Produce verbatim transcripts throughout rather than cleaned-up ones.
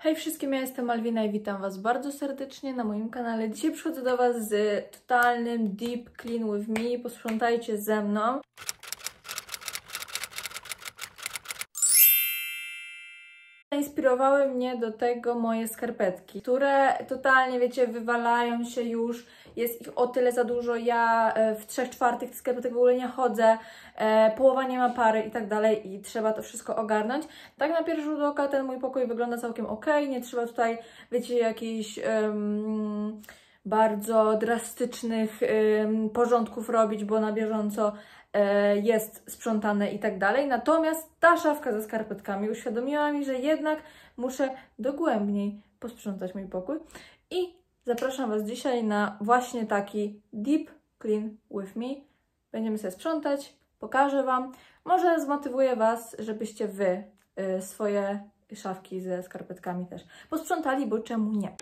Hej wszystkim, ja jestem Malwina i witam Was bardzo serdecznie na moim kanale. Dzisiaj przychodzę do Was z totalnym deep clean with me. Posprzątajcie ze mną. Zainspirowały mnie do tego moje skarpetki, które totalnie, wiecie, wywalają się już. Jest ich o tyle za dużo. Ja w trzech czwartych tych skarpetek w ogóle nie chodzę. Połowa nie ma pary i tak dalej i trzeba to wszystko ogarnąć. Tak na pierwszy rzut oka ten mój pokój wygląda całkiem ok. Nie trzeba tutaj, wiecie, jakichś um, bardzo drastycznych um, porządków robić, bo na bieżąco jest sprzątane i tak dalej. Natomiast ta szafka ze skarpetkami uświadomiła mi, że jednak muszę dogłębniej posprzątać mój pokój i zapraszam Was dzisiaj na właśnie taki deep clean with me. Będziemy sobie sprzątać, pokażę Wam, może zmotywuję Was, żebyście Wy y, swoje szafki ze skarpetkami też posprzątali, bo czemu nie?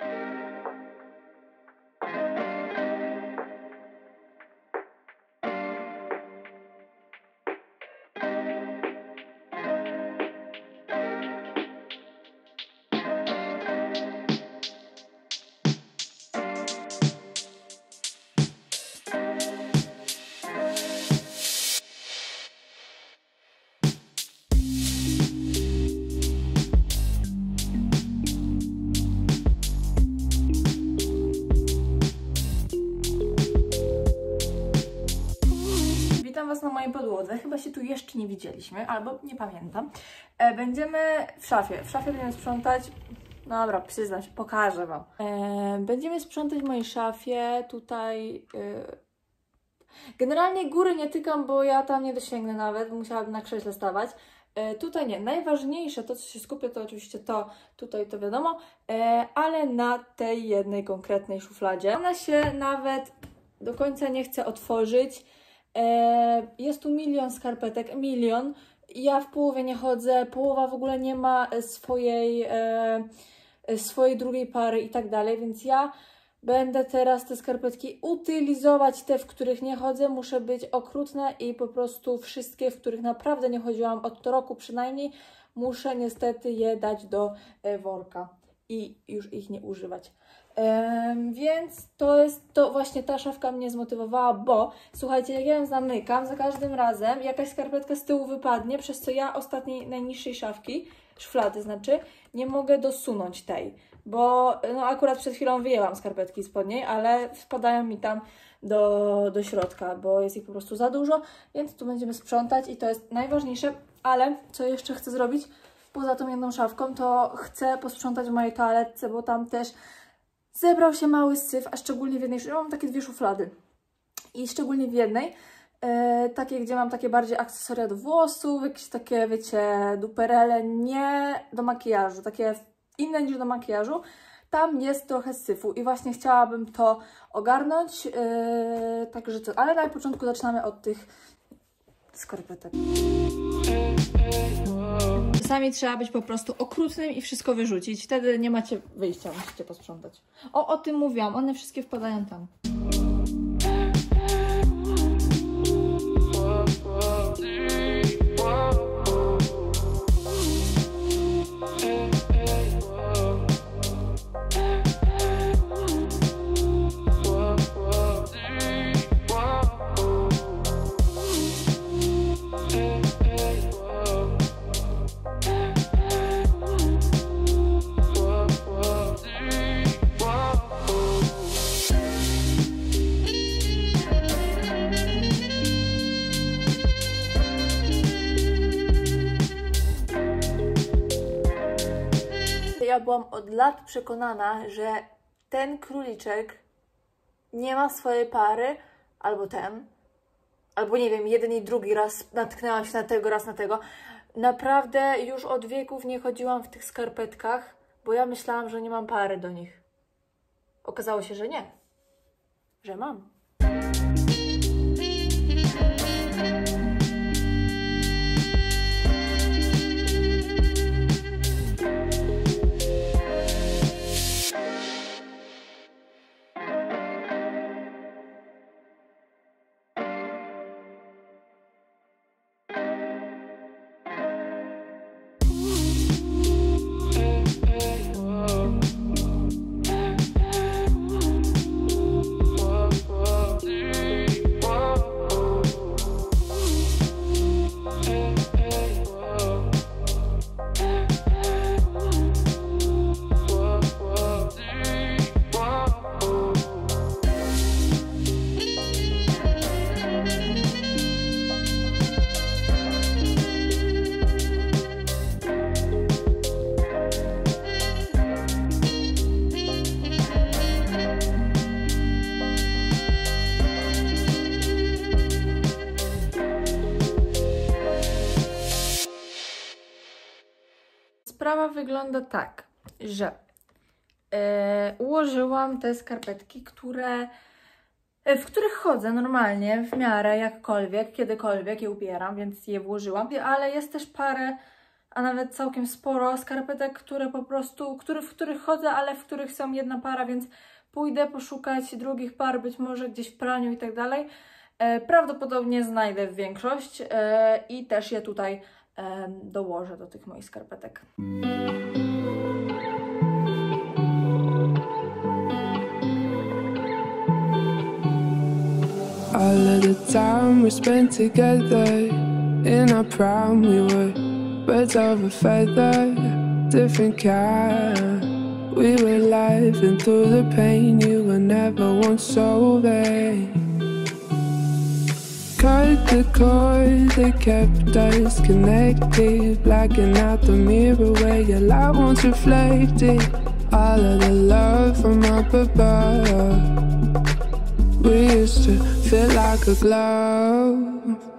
Was na mojej podłodze. Chyba się tu jeszcze nie widzieliśmy, albo nie pamiętam. E, będziemy w szafie. W szafie będziemy sprzątać. Dobra, przyznam się, pokażę Wam. E, będziemy sprzątać w mojej szafie. Tutaj e, generalnie góry nie tykam, bo ja tam nie dosięgnę nawet. Musiałabym na krześle stawać. E, tutaj nie. Najważniejsze, to co się skupię, to oczywiście to, tutaj to wiadomo, e, ale na tej jednej konkretnej szufladzie. Ona się nawet do końca nie chce otworzyć. Jest tu milion skarpetek, milion. Ja w połowie nie chodzę, połowa w ogóle nie ma swojej, swojej drugiej pary i tak dalej, więc ja będę teraz te skarpetki utylizować, te, w których nie chodzę. Muszę być okrutna i po prostu wszystkie, w których naprawdę nie chodziłam od roku przynajmniej, muszę niestety je dać do worka i już ich nie używać. Um, więc to jest, to właśnie ta szafka mnie zmotywowała, bo słuchajcie, jak ja ją zamykam, za każdym razem jakaś skarpetka z tyłu wypadnie, przez co ja ostatniej, najniższej szafki, szuflady znaczy, nie mogę dosunąć tej, bo no akurat przed chwilą wyjęłam skarpetki spod niej, ale wpadają mi tam do, do środka, bo jest ich po prostu za dużo, więc tu będziemy sprzątać i to jest najważniejsze, ale co jeszcze chcę zrobić, poza tą jedną szafką, to chcę posprzątać w mojej toaletce, bo tam też zebrał się mały syf, a szczególnie w jednej, ja mam takie dwie szuflady i szczególnie w jednej, e, takie, gdzie mam takie bardziej akcesoria do włosów, jakieś takie, wiecie, duperele, nie do makijażu, takie inne niż do makijażu, tam jest trochę syfu i właśnie chciałabym to ogarnąć, e, także co, ale na początku zaczynamy od tych skarpetek. Czasami trzeba być po prostu okrutnym i wszystko wyrzucić. Wtedy nie macie wyjścia, musicie posprzątać. O, o tym mówiłam, one wszystkie wpadają tam. Ja byłam od lat przekonana, że ten króliczek nie ma swojej pary, albo ten, albo nie wiem, jeden i drugi raz natknęłam się na tego, raz na tego. Naprawdę już od wieków nie chodziłam w tych skarpetkach, bo ja myślałam, że nie mam pary do nich. Okazało się, że nie, że mam. wygląda tak, że yy, ułożyłam te skarpetki, które, yy, w których chodzę normalnie, w miarę, jakkolwiek, kiedykolwiek je ubieram, więc je włożyłam. Ale jest też parę, a nawet całkiem sporo skarpetek, które po prostu, który, w których chodzę, ale w których są jedna para, więc pójdę poszukać drugich par, być może gdzieś w praniu i tak dalej. Prawdopodobnie znajdę większość e, i też je tutaj e, dołożę do tych moich skarpetek. All of the time we spent together in our prime, we were birds of a feather, different kind. We were laughing through the pain, you were never once so vain. Cut the cord that kept us connected, blacking out the mirror where your light once reflected. All of the love from up above, we used to feel like a glove.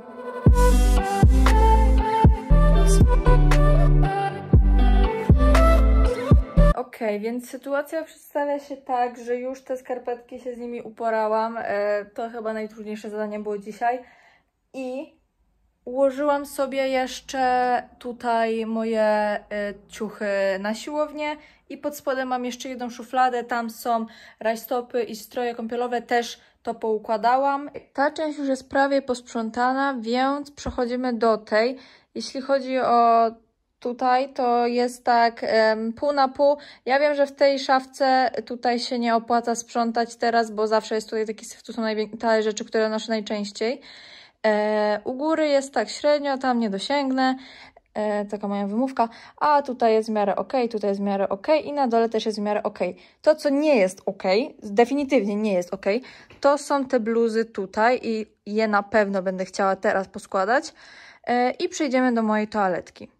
Okej, okay, więc sytuacja przedstawia się tak, że już te skarpetki się z nimi uporałam. E, to chyba najtrudniejsze zadanie było dzisiaj. I ułożyłam sobie jeszcze tutaj moje e, ciuchy na siłownię i pod spodem mam jeszcze jedną szufladę. Tam są rajstopy i stroje kąpielowe, też to poukładałam. Ta część już jest prawie posprzątana, więc przechodzimy do tej. Jeśli chodzi o tutaj, to jest tak um, pół na pół. Ja wiem, że w tej szafce tutaj się nie opłaca sprzątać teraz, bo zawsze jest tutaj taki syf, tu są te rzeczy, które noszę najczęściej. E, u góry jest tak średnio, tam nie dosięgnę. E, taka moja wymówka. A tutaj jest w miarę ok, tutaj jest w miarę ok i na dole też jest w miarę ok. To, co nie jest ok, definitywnie nie jest ok, to są te bluzy tutaj i je na pewno będę chciała teraz poskładać. E, I przejdziemy do mojej toaletki.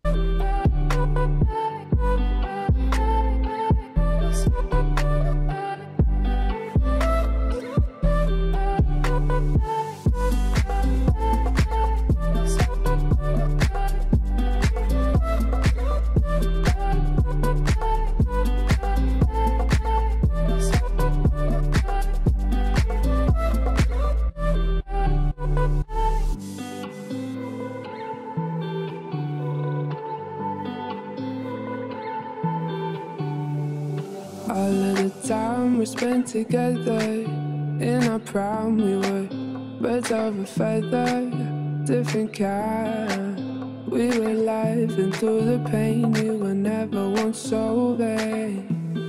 All of the time we spent together in our prime, we were birds of a feather, different kind. We were laughing through the pain, you were never once so vain.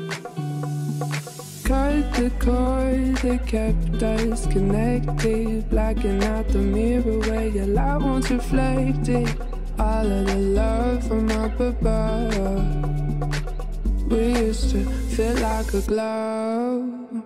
Cut the cord that kept us connected, blacking out the mirror where your light once reflected. All of the love from up above, we used to feel like a glove.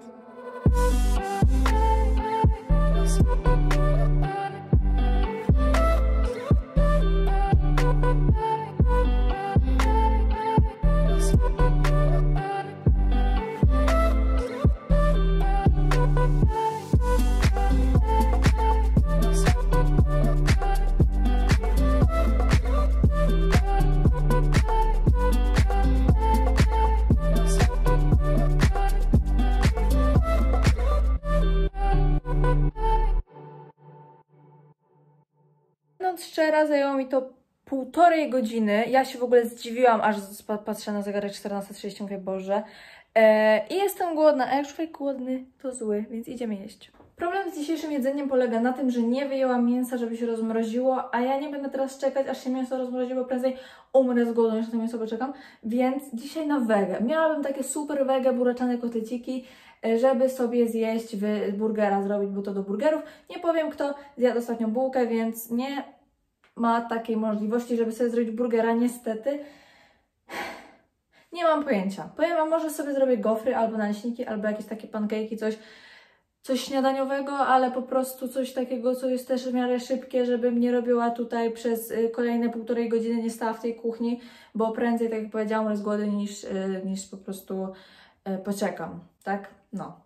Będąc szczera, zajęło mi to półtorej godziny. Ja się w ogóle zdziwiłam, aż patrzę na zegarek czternasta trzydzieści, mówię, Boże. Eee, I jestem głodna, a jak człowiek głodny, to zły, więc idziemy jeść. Problem z dzisiejszym jedzeniem polega na tym, że nie wyjęłam mięsa, żeby się rozmroziło, a ja nie będę teraz czekać, aż się mięso rozmroziło, prędzej umrę z głodu, niż na to mięso poczekam, więc dzisiaj na wege. Miałabym takie super wege, buraczane kotleciki, żeby sobie zjeść, burgera zrobić, bo to do burgerów. Nie powiem, kto zjadł ostatnią bułkę, więc nie ma takiej możliwości, żeby sobie zrobić burgera, niestety. Nie mam pojęcia. Powiem wam, może sobie zrobię gofry albo naleśniki, albo jakieś takie pancake'i, coś, coś śniadaniowego, ale po prostu coś takiego, co jest też w miarę szybkie, żebym nie robiła tutaj przez kolejne półtorej godziny, nie stała w tej kuchni, bo prędzej, tak jak powiedziałam, umrę z głodu niż, niż po prostu poczekam, tak? No.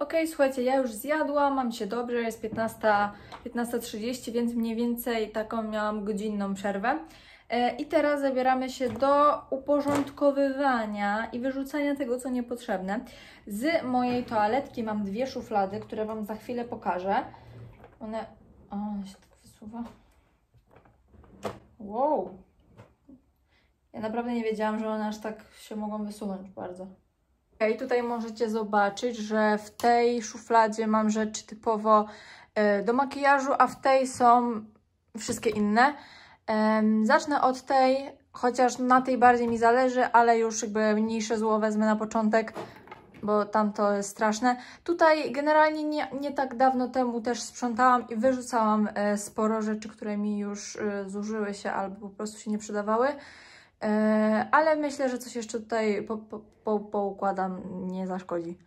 Ok, słuchajcie, ja już zjadłam, mam się dobrze, jest piętnasta trzydzieści, więc mniej więcej taką miałam godzinną przerwę. I teraz zabieramy się do uporządkowywania i wyrzucania tego, co niepotrzebne. Z mojej toaletki mam dwie szuflady, które Wam za chwilę pokażę. One... O, one się tak wysuwa. Wow! Ja naprawdę nie wiedziałam, że one aż tak się mogą wysunąć bardzo. Ok, tutaj możecie zobaczyć, że w tej szufladzie mam rzeczy typowo do makijażu, a w tej są wszystkie inne. Zacznę od tej, chociaż na tej bardziej mi zależy, ale już jakby mniejsze zło wezmę na początek, bo tam to jest straszne. Tutaj generalnie nie, nie tak dawno temu też sprzątałam i wyrzucałam sporo rzeczy, które mi już zużyły się albo po prostu się nie przydawały. Ale myślę, że coś jeszcze tutaj po, po, po, poukładam, nie zaszkodzi.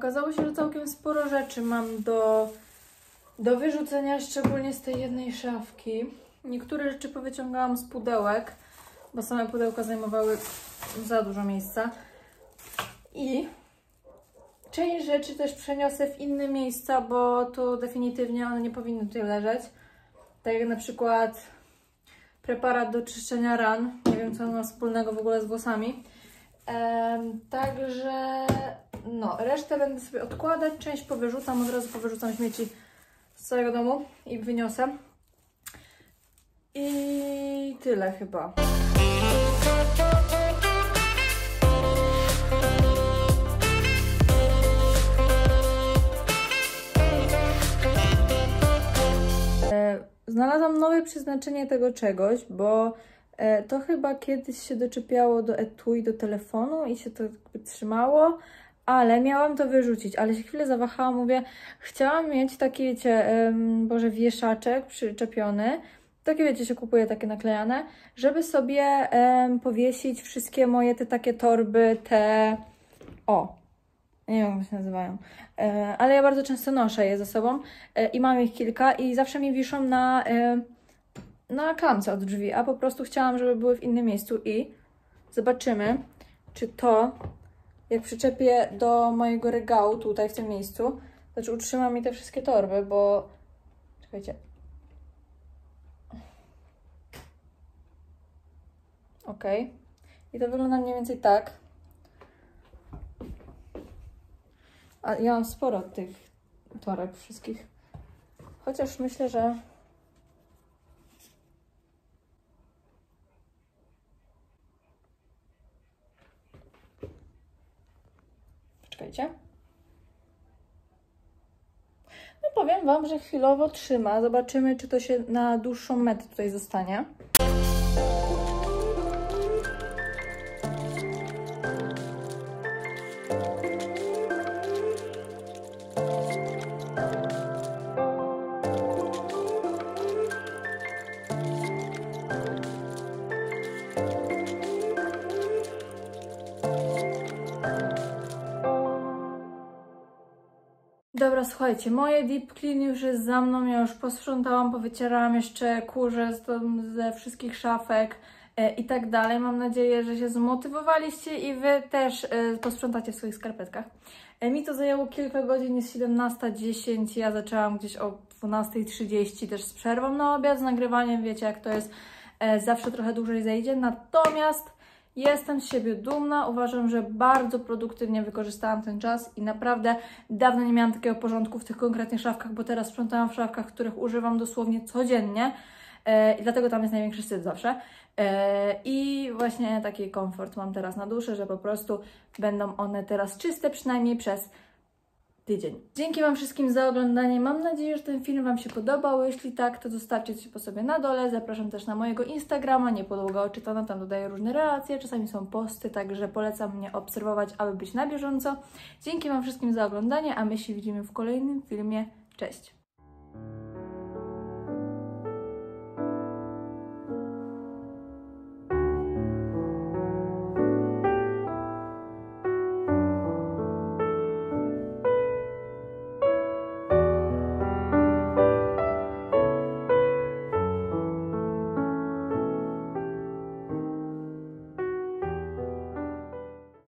okazało się, że całkiem sporo rzeczy mam do, do wyrzucenia, szczególnie z tej jednej szafki. Niektóre rzeczy powyciągałam z pudełek, bo same pudełka zajmowały za dużo miejsca. I część rzeczy też przeniosę w inne miejsca, bo to definitywnie one nie powinny tutaj leżeć. Tak jak na przykład preparat do czyszczenia ran. Nie wiem, co on ma wspólnego w ogóle z włosami. Ehm, także no, resztę będę sobie odkładać, część powyrzucam, od razu powyrzucam śmieci z całego domu i wyniosę. I tyle chyba. Znalazłam nowe przeznaczenie tego czegoś, bo e, to chyba kiedyś się doczepiało do etui, do telefonu i się to jakby trzymało, ale miałam to wyrzucić, ale się chwilę zawahałam, mówię, chciałam mieć taki, wiecie, em, boże, wieszaczek przyczepiony, takie, wiecie, się kupuje takie naklejane, żeby sobie em, powiesić wszystkie moje te takie torby, te, o, nie wiem, jak się nazywają, e, ale ja bardzo często noszę je ze sobą e, i mam ich kilka i zawsze mi wiszą na, e, na klamce od drzwi, a po prostu chciałam, żeby były w innym miejscu i zobaczymy, czy to, jak przyczepię do mojego regału tutaj w tym miejscu, znaczy utrzyma mi te wszystkie torby, bo, czekajcie, ok, i to wygląda mniej więcej tak. A ja mam sporo tych toreb wszystkich. Chociaż myślę, że... Poczekajcie. No powiem Wam, że chwilowo trzyma. Zobaczymy, czy to się na dłuższą metę tutaj zostanie. Dobra, słuchajcie, moje deep clean już jest za mną, ja już posprzątałam, powycierałam jeszcze kurze z, ze wszystkich szafek e, i tak dalej. Mam nadzieję, że się zmotywowaliście i Wy też e, posprzątacie w swoich skarpetkach. E, mi to zajęło kilka godzin, jest siedemnasta dziesięć, ja zaczęłam gdzieś o dwunasta trzydzieści, też z przerwą na obiad, z nagrywaniem, wiecie jak to jest, e, zawsze trochę dłużej zejdzie, natomiast jestem z siebie dumna, uważam, że bardzo produktywnie wykorzystałam ten czas i naprawdę dawno nie miałam takiego porządku w tych konkretnych szafkach, bo teraz sprzątałam w szafkach, których używam dosłownie codziennie e, i dlatego tam jest największy wstyd zawsze. E, I właśnie taki komfort mam teraz na duszy, że po prostu będą one teraz czyste przynajmniej przez tydzień. Dzięki Wam wszystkim za oglądanie. Mam nadzieję, że ten film Wam się podobał. Jeśli tak, to zostawcie coś po sobie na dole. Zapraszam też na mojego Instagrama, Niepodługa Oczytana. Tam dodaję różne relacje, czasami są posty, także polecam mnie obserwować, aby być na bieżąco. Dzięki Wam wszystkim za oglądanie, a my się widzimy w kolejnym filmie. Cześć!